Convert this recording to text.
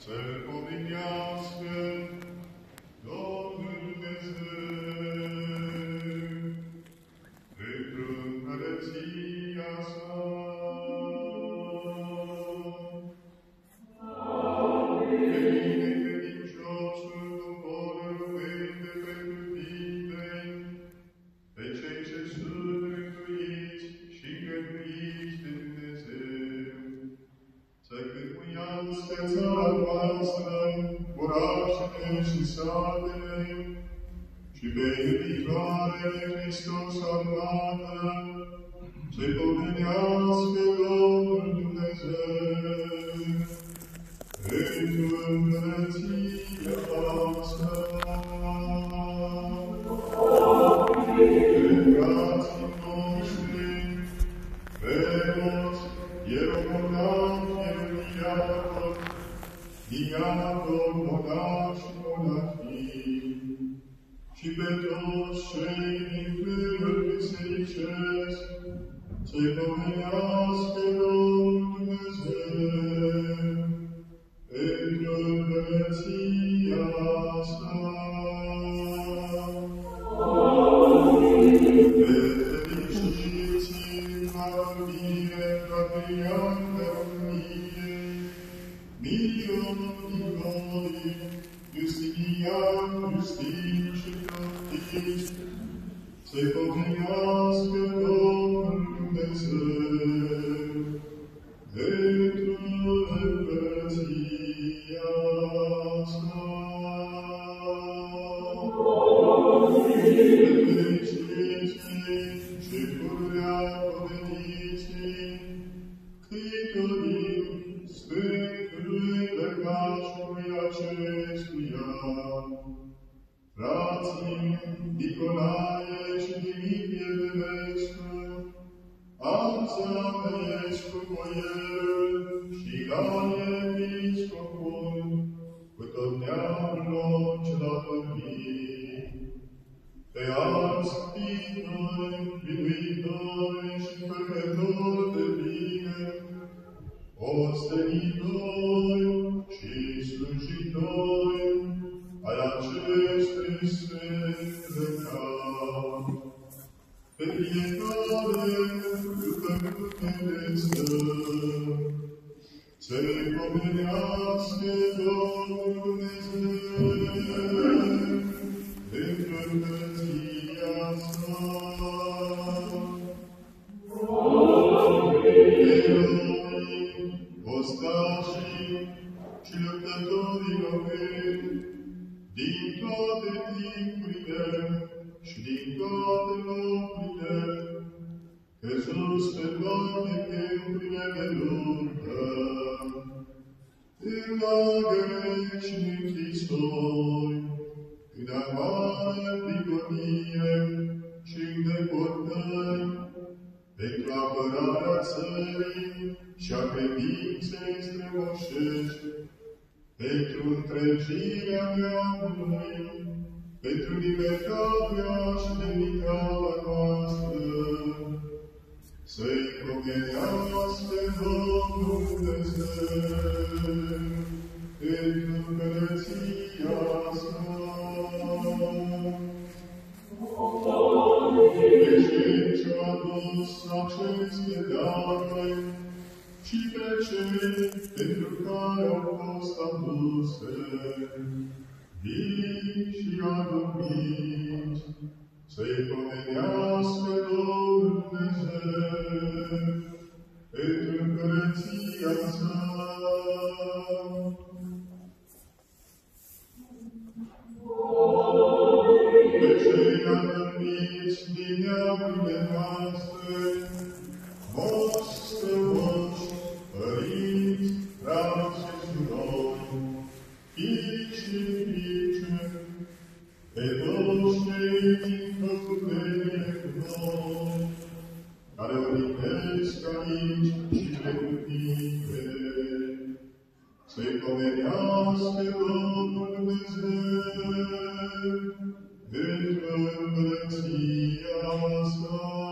să-L pomenească Domnul Dumnezeu pentru împărăția sa. Pe tine, credinciosul, poporul vede pentru tine, pe cei ce sunt mântuiți și găduiți de Dumnezeu, să cârmuiască țara voastră, orașele și satele, și pe iubitoarele Hristos armată, să-i pomenească Domnul Dumnezeu pentru împărăția sa. Frații noștri, preoți, ieromonahi, diaconi, monași și monahii, și pe toți cei din clerul bisericesc, să-i pomenească Domnul Dumnezeu pentru împărăția sa. Fericiți-i la mine, Patriarh României, Miron Nicolae, Justinian, Justin și Baptist, să-i pomenească Domnul Dumnezeu pentru împărăția sa. Fericiți-i și pururea poveniți-i, că-i dorim Sfântului lăcașului acestuia, frații Nicolae și Dimitrie Bănescu, Alexandrescu boierul și Ilarie episcopul, cu tot neamul lor ce l-a vorbit, pe alți iubitori, biruitori și făcători de bine, ostenitori și slujitori ai acestui sfânt lăcaș, pe fiecare după numele Său, să-i pomenească Domnul Dumnezeu pentru împărăția sa. Eroii, ostașii și luptătorii români, din toate timpurile și din toate locurile, căzuți pe toate câmpurile de luptă, în lagăre și în închisori, în amară prigonie și în deportări, pentru apărarea țării și a credinței strămoșești, pentru întregirea neamului, pentru libertatea și demnitatea noastră, să-i pomenească Domnul Dumnezeu pentru împărăția sa. Pe cei ce-au adus aceste dare și pe cei pentru care au fost aduse, vii și adumiți, să-i pomenească Domnul Dumnezeu pentru împărăția sa. Pe cei adumiți din neamurile noastre, moși, strămoși, părinți, frați și surori, fii și fiice, pe toți cei din făcutele cu noi, care odinesc aici și pregătite, să-i pomenească Domnul Dumnezeu pentru împărăția sa.